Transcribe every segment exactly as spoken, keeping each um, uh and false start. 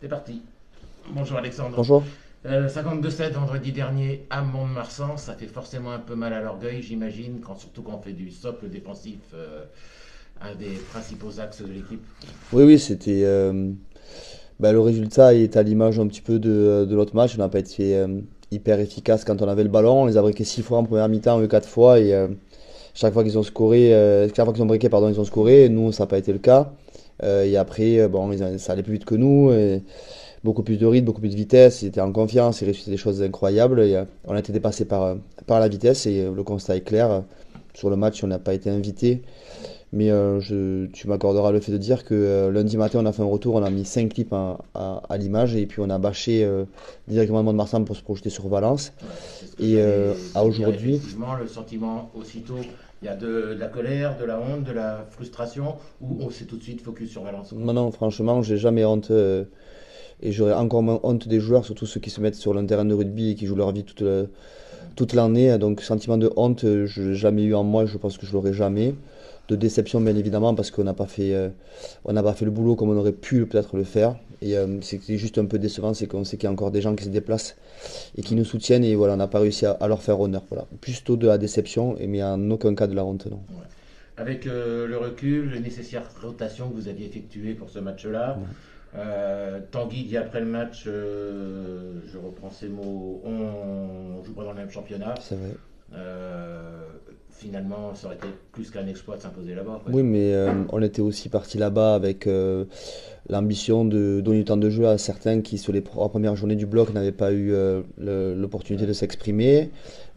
C'est parti. Bonjour Alexandre. Bonjour. Euh, cinquante-deux sept vendredi dernier à Mont-de-Marsan, ça fait forcément un peu mal à l'orgueil, j'imagine, quand, surtout quand on fait du socle défensif, euh, un des principaux axes de l'équipe. Oui, oui, c'était. Euh, bah, le résultat est à l'image un petit peu de, de l'autre match. On n'a pas été euh, hyper efficace quand on avait le ballon. On les a briqués six fois en première mi-temps, eux quatre fois. Et euh, chaque fois qu'ils ont scoré, euh, chaque fois qu'ils ont briqué, pardon, ils ont scoré. Nous, ça n'a pas été le cas. Euh, et après, euh, bon, ils a- ça allait plus vite que nous. Et beaucoup plus de rythme, beaucoup plus de vitesse. Ils étaient en confiance. Ils réussissaient des choses incroyables. Et, euh, on a été dépassé par, euh, par la vitesse. Et euh, le constat est clair. Sur le match, on n'a pas été invité. Mais euh, je, tu m'accorderas le fait de dire que euh, lundi matin, on a fait un retour, on a mis cinq clips à, à- à l'image et puis on a bâché euh, directement le Mont-de-Marsan pour se projeter sur Valence. Ouais, c'est ce que Et euh, j'allais à vous dire, aujourd'hui, effectivement, le sentiment aussitôt, il y a de, de la colère, de la honte, de la frustration, ou on s'est tout de suite focus sur Valence, quoi. non, non, franchement, j'ai jamais honte euh, et j'aurais encore moins honte des joueurs, surtout ceux qui se mettent sur un terrain de rugby et qui jouent leur vie toute, le- toute l'année. Donc, sentiment de honte, euh, je l'ai jamais eu en moi, je pense que je l'aurai jamais. De déception, bien évidemment, parce qu'on n'a pas fait, euh, on n'a pas fait le boulot comme on aurait pu peut-être le faire. Et euh, c'est c'est juste un peu décevant, c'est qu'on sait qu'il y a encore des gens qui se déplacent et qui nous soutiennent, et voilà, on n'a pas réussi à, à leur faire honneur. Voilà. Plutôt de la déception, et mais en aucun cas de la honte, non. Ouais. Avec euh, le recul, les nécessaires rotations que vous aviez effectuées pour ce match-là, Ouais, euh, Tanguy dit après le match, euh, je reprends ces mots, on joue pas dans le même championnat. c'est vrai. Euh, Finalement, ça aurait été plus qu'un exploit de s'imposer là-bas, quoi. Oui, mais euh, on était aussi parti là-bas avec euh, l'ambition de donner du temps de jeu à certains qui, sur les trois premières journées du bloc, n'avaient pas eu euh, le- l'opportunité Ouais. de s'exprimer.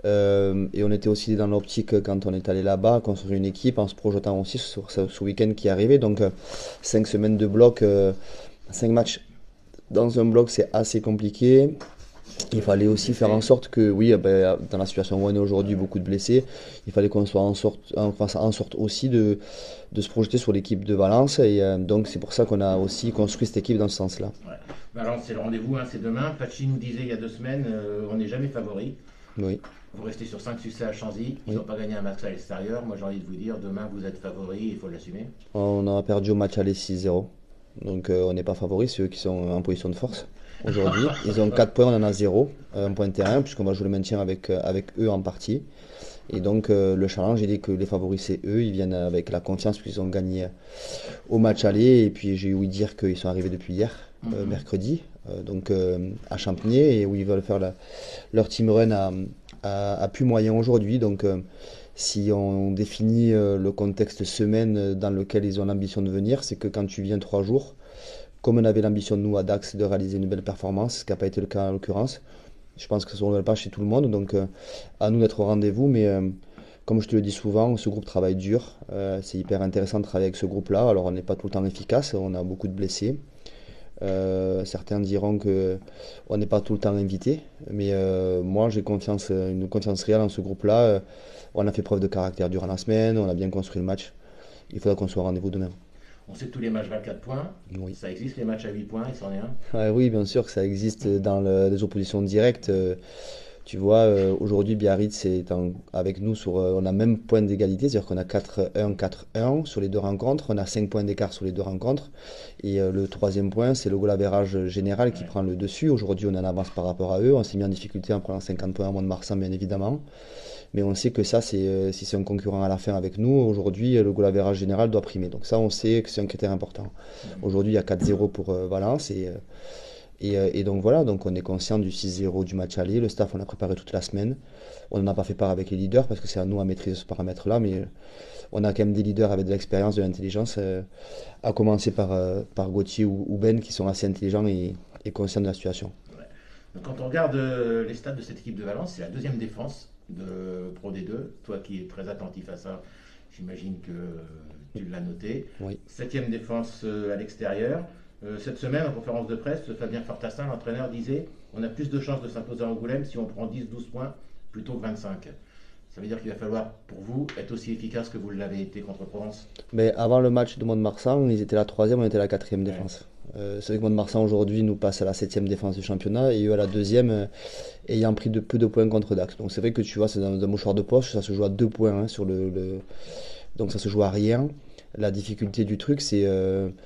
Euh, et on était aussi dans l'optique, quand on est allé là-bas, construire une équipe en se projetant aussi sur ce, ce week-end qui arrivait. Donc, euh, cinq semaines de bloc, euh, cinq matchs dans un bloc, c'est assez compliqué. Surtout Il avec fallait beaucoup de aussi faire en blessés. sorte que, oui, eh ben, dans la situation où on est aujourd'hui, Ouais. beaucoup de blessés, il fallait qu'on soit en sorte, en, fasse en sorte aussi de, de se projeter sur l'équipe de Valence. Et euh, donc, c'est pour ça qu'on a aussi construit cette équipe dans ce sens-là. Ouais. Valence, c'est le rendez-vous, hein, c'est demain. Pachi nous disait il y a deux semaines, euh, on n'est jamais favori. Oui, Vous restez sur cinq succès à Chanzy. Ils n'ont oui. pas gagné un match à l'extérieur. Moi, j'ai envie de vous dire, demain, vous êtes favori, il faut l'assumer. On a perdu au match aller six zéro. Donc, euh, on n'est pas favori, c'est eux qui sont en position de force aujourd'hui. Ils ont quatre points, on en a zéro, un point de terrain, puisqu'on va jouer le maintien avec, euh, avec eux en partie. Et donc, euh, le challenge, il est que les favoris, c'est eux. Ils viennent avec la confiance, puisqu'ils ont gagné au match aller. Et puis j'ai ouï dire qu'ils sont arrivés depuis hier, euh, Mhm. mercredi, euh, donc euh, à Champigny, et où ils veulent faire la- leur team run à, à, à plus moyen aujourd'hui. Donc euh, si on définit euh, le contexte semaine dans lequel ils ont l'ambition de venir, c'est que quand tu viens trois jours, comme on avait l'ambition nous à Dax de réaliser une belle performance, ce qui n'a pas été le cas en l'occurrence, je pense que ça ne se renouvelle pas chez tout le monde, donc euh, à nous d'être au rendez-vous, mais euh, comme je te le dis souvent, ce groupe travaille dur. Euh, c'est hyper intéressant de travailler avec ce groupe-là. Alors, on n'est pas tout le temps efficace, on a beaucoup de blessés. Euh, certains diront que on n'est pas tout le temps invité, mais euh, moi j'ai confiance, une confiance réelle en ce groupe-là. Euh, On a fait preuve de caractère durant la semaine, on a bien construit le match. Il faudra qu'on soit au rendez-vous demain. On sait que tous les matchs valent quatre points. Oui. Ça existe, les matchs à huit points, il s'en est un. Ah oui, bien sûr que ça existe dans le- les oppositions directes. Euh, Tu vois, euh, aujourd'hui, Biarritz est en- avec nous sur. Euh, on a même point d'égalité, c'est-à-dire qu'on a quatre un, quatre un sur les deux rencontres. On a cinq points d'écart sur les deux rencontres. Et euh, le troisième point, c'est le goal average général qui Ouais. prend le dessus. Aujourd'hui, on est en avance par rapport à eux. On s'est mis en difficulté en prenant cinquante points à Mont-de-Marsan, bien évidemment. Mais on sait que ça, c'est euh, si c'est un concurrent à la fin avec nous, aujourd'hui, le goal average général doit primer. Donc ça, on sait que c'est un critère important. Aujourd'hui, il y a quatre zéro pour euh, Valence. Et. euh, et, euh, et donc voilà, donc on est conscient du six zéro du match aller. Le staff, on l'a préparé toute la semaine. On n'en a pas fait part avec les leaders parce que c'est à nous à maîtriser ce paramètre-là. Mais euh, on a quand même des leaders avec de l'expérience, de l'intelligence, euh, à commencer par, euh, par Gauthier ou, ou Ben, qui sont assez intelligents et, et conscients de la situation. Ouais. Donc, quand on regarde euh, les stats de cette équipe de Valence, c'est la deuxième défense de Pro D deux. Toi qui es très attentif à ça, j'imagine que tu l'as noté. Oui. Septième défense euh, à l'extérieur. Euh, cette semaine, en conférence de presse, Fabien Fortassin, l'entraîneur, disait on a plus de chances de s'imposer à Angoulême si on prend dix douze points plutôt que vingt-cinq. Ça veut dire qu'il va falloir, pour vous, être aussi efficace que vous l'avez été contre Provence. Mais avant le match de Mont-de-Marsan, ils étaient la troisième, on était la quatrième Ouais. défense. Euh, c'est vrai que Mont-de-Marsan aujourd'hui nous passe à la septième défense du championnat et eux à la deuxième, euh, ayant pris de peu de points contre Dax. Donc c'est vrai que tu vois, c'est dans un mouchoir de poche, ça se joue à deux points hein, sur le, le- donc ça se joue à rien. La difficulté du truc, c'est euh,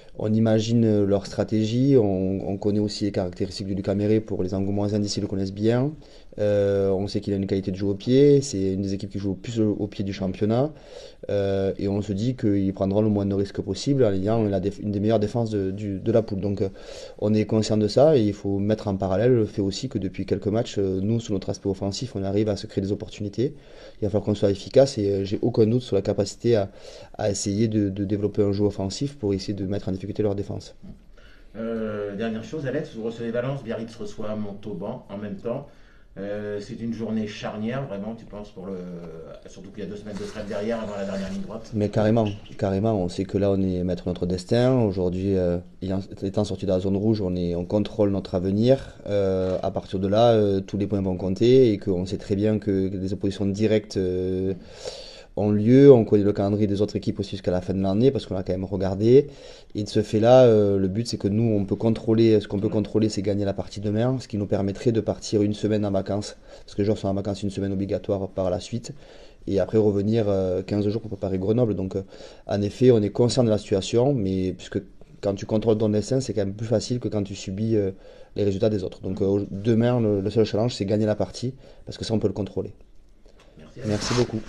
on imagine leur stratégie, on, on connaît aussi les caractéristiques du Lucas Méré pour les angles indécis, ils le connaissent bien. Euh, on sait qu'il a une qualité de jeu au pied, c'est une des équipes qui joue le plus au, au pied du championnat. Euh, et on se dit qu'ils prendront le moins de risques possible en ayant la déf- une des meilleures défenses de, du- de la poule. Donc euh, on est conscient de ça et il faut mettre en parallèle le fait aussi que depuis quelques matchs, euh, nous, sur notre aspect offensif, on arrive à se créer des opportunités. Il va falloir qu'on soit efficace et euh, j'ai aucun doute sur la capacité à, à essayer de, de développer un jeu offensif pour essayer de mettre en difficulté leur défense. Euh, dernière chose, Alex, vous recevez Valence, Biarritz reçoit Montauban en même temps. Euh, c'est une journée charnière, vraiment, tu penses, pour le. Surtout qu'il y a deux semaines de trêve derrière avant la dernière ligne droite. Mais carrément, carrément, on sait que là on est maître de notre destin. Aujourd'hui, euh, ayant- étant sorti de la zone rouge, on est, on contrôle notre avenir. Euh, à partir de là, euh, tous les points vont compter et qu'on sait très bien que des oppositions directes euh, ont lieu. On connaît le calendrier des autres équipes aussi jusqu'à la fin de l'année parce qu'on a quand même regardé. Et de ce fait-là, euh, le but c'est que nous, on peut contrôler, ce qu'on peut contrôler, c'est gagner la partie demain, ce qui nous permettrait de partir une semaine en vacances, parce que les joueurs sont en vacances une semaine obligatoire par la suite et après revenir euh, quinze jours pour préparer Grenoble. Donc, euh, en effet, on est conscient de la situation, mais puisque quand tu contrôles ton destin, c'est quand même plus facile que quand tu subis euh, les résultats des autres. Donc, euh, demain, le, le seul challenge, c'est gagner la partie, parce que ça, on peut le contrôler. Merci. Merci beaucoup.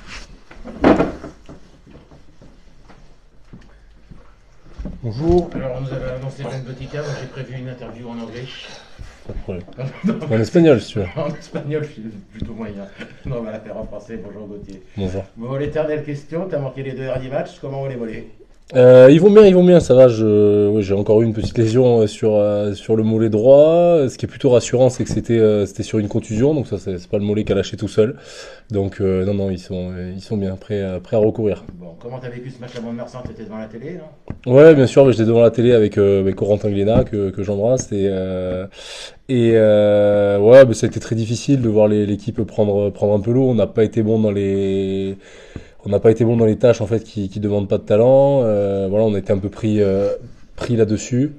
Bonjour. Alors, on nous avait annoncé Ben Botica, donc j'ai prévu une interview en anglais. Pas de problème. En espagnol, si tu veux. En espagnol, je suis plutôt moyen. Non, on va la faire en français. Bonjour Gauthier. Bonjour. Bon, l'éternelle question, tu as marqué les deux derniers matchs, comment on les volait? Euh, ils vont bien, ils vont bien, ça va. Je, oui, j'ai encore eu une petite lésion euh, sur euh, sur le mollet droit. Ce qui est plutôt rassurant, c'est que c'était euh, c'était sur une contusion, donc ça c'est c'est pas le mollet qui a lâché tout seul. Donc euh, non non, ils sont ils sont bien prêts à, prêts à recourir. Bon, comment t'as vécu ce match à Mont-de-Marsan? T'étais devant la télé, non? Ouais, bien sûr, mais j'étais devant la télé avec euh, avec Corentin Glénat que que j'embrasse et euh, et euh, ouais, bah, ça a été très difficile de voir les- l'équipe prendre prendre un peu l'eau. On n'a pas été bon dans les On n'a pas été bon dans les tâches en fait qui qui demandent pas de talent. Euh, voilà, on a été un peu pris euh, pris là-dessus.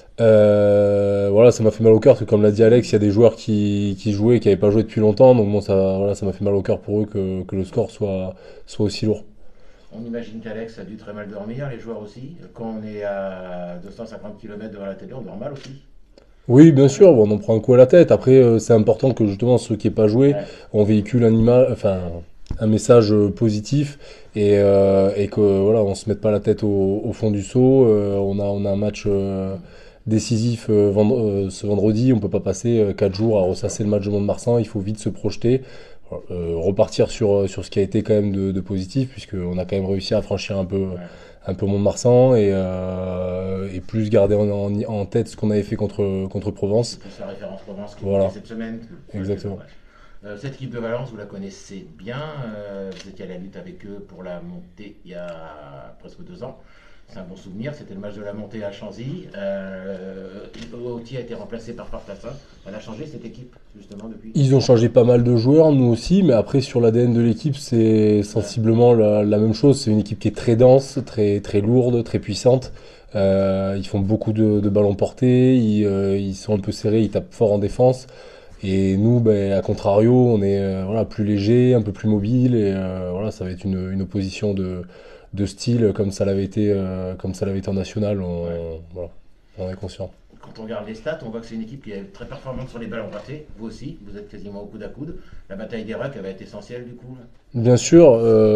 Euh, voilà, ça m'a fait mal au cœur parce que comme l'a dit Alex, il y a des joueurs qui qui jouaient et qui n'avaient pas joué depuis longtemps. Donc bon, ça voilà, ça m'a fait mal au cœur pour eux que que le score soit soit aussi lourd. On imagine qu'Alex a dû très mal dormir, les joueurs aussi. Quand on est à deux cent cinquante kilomètres devant la télé, on dort mal aussi. Oui, bien sûr, bon, on en prend un coup à la tête. Après, euh, c'est important que justement ceux qui n'aient pas joué, Ouais. on véhicule un ima- enfin un message euh, positif et euh, et que voilà, on se mette pas la tête au, au fond du seau. Euh, on a on a un match euh, décisif euh, vendre- euh, ce vendredi. On peut pas passer euh, quatre jours à ressasser le match de Mont-de-Marsan. Il faut vite se projeter. Euh, repartir sur sur ce qui a été quand même de, de positif puisque on a quand même réussi à franchir un peu Ouais. un peu Mont-de-Marsan et euh, et plus garder en, en, en tête ce qu'on avait fait contre contre Provence. C'est plus la référence Provence qui Voilà. est cette semaine. que- Exactement. Ouais. Euh, cette équipe de Valence, vous la connaissez bien. Euh, vous étiez à la lutte avec eux pour la montée il y a presque deux ans. C'est un bon souvenir. C'était le match de la montée à Chanzy. Euh, Autier a été remplacé par Fartassin. Elle a changé cette équipe justement depuis. Ils ont changé pas mal de joueurs, nous aussi, mais après sur l'A D N de l'équipe, c'est sensiblement la, la même chose. C'est une équipe qui est très dense, très très lourde, très puissante. Euh, ils font beaucoup de, de ballons portés, ils, euh, ils sont un peu serrés, ils tapent fort en défense. Et nous, ben, à contrario, on est euh, voilà, plus léger, un peu plus mobile, et euh, voilà, ça va être une, une opposition de, de style comme ça l'avait été, euh, comme ça l'avait été en national. On, Ouais. voilà, on est conscient. Quand on regarde les stats, on voit que c'est une équipe qui est très performante sur les ballons ratés. Vous aussi, vous êtes quasiment au coude à coude. La bataille des rucks, elle va être essentielle du coup. Bien sûr,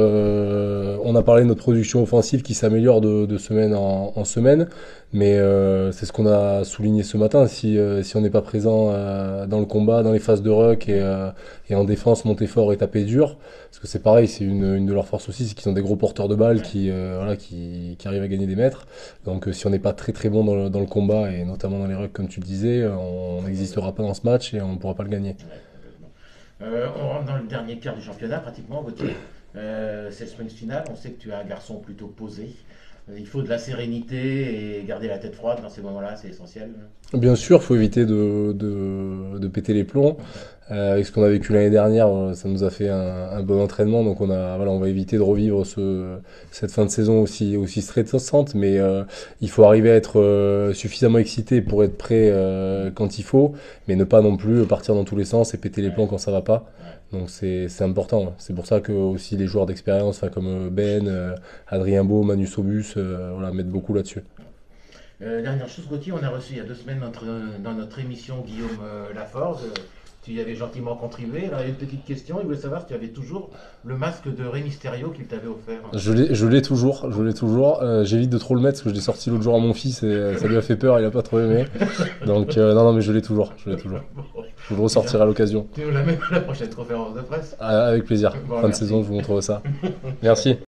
euh, on a parlé de notre production offensive qui s'améliore de, de semaine en, en semaine, mais euh, c'est ce qu'on a souligné ce matin. Si, euh, si on n'est pas présent euh, dans le combat, dans les phases de ruck et, euh, et en défense, monter fort et taper dur, parce que c'est pareil, c'est une, une de leurs forces aussi, c'est qu'ils ont des gros porteurs de balles qui, euh, voilà, qui, qui arrivent à gagner des mètres. Donc euh, si on n'est pas très très bon dans le, dans le combat et notamment dans les rucks comme tu le disais, on n'existera pas dans ce match et on ne pourra pas le gagner. Ouais, complètement. Euh, on rentre dans le dernier quart du championnat pratiquement, Gauthier. Euh, c'est le sprint final. On sait que tu es un garçon plutôt posé. Euh, il faut de la sérénité et garder la tête froide dans ces moments-là, c'est essentiel. Bien sûr, faut éviter de, de, de péter les plombs. Euh, avec ce qu'on a vécu l'année dernière, euh, ça nous a fait un, un bon entraînement, donc on a, voilà, on va éviter de revivre ce, cette fin de saison aussi, aussi stressante, mais euh, il faut arriver à être euh, suffisamment excité pour être prêt euh, quand il faut, mais ne pas non plus partir dans tous les sens et péter les plombs quand ça va pas. Donc c'est c'est important. Ouais. C'est pour ça que aussi les joueurs d'expérience, enfin, comme Ben, euh, Adrien Beau, Manu Sobus, euh, voilà, mettent beaucoup là-dessus. Euh, dernière chose, Gauthier, on a reçu il y a deux semaines notre, dans notre émission Guillaume euh, Laforge. Euh, tu y avais gentiment contribué. Alors, il y a une petite question. Il voulait savoir si tu avais toujours le masque de Rey Mysterio qu'il t'avait offert. Je l'ai, je l'ai toujours, je l'ai toujours. Euh, j'évite de trop le mettre parce que je l'ai sorti l'autre jour à mon fils et euh, ça lui a fait peur, il a pas trop aimé. Donc euh, non, non, mais je l'ai toujours, je l'ai toujours. Je vous le ressortirai à l'occasion. Tu nous la mets à la prochaine conférence de presse. Ah, avec plaisir. Bon, fin de merci. saison, je vous montrerai ça. Merci.